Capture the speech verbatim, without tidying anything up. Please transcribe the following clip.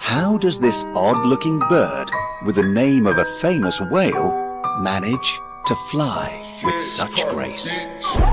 How does this odd-looking bird, with the name of a famous whale, manage to fly with such grace?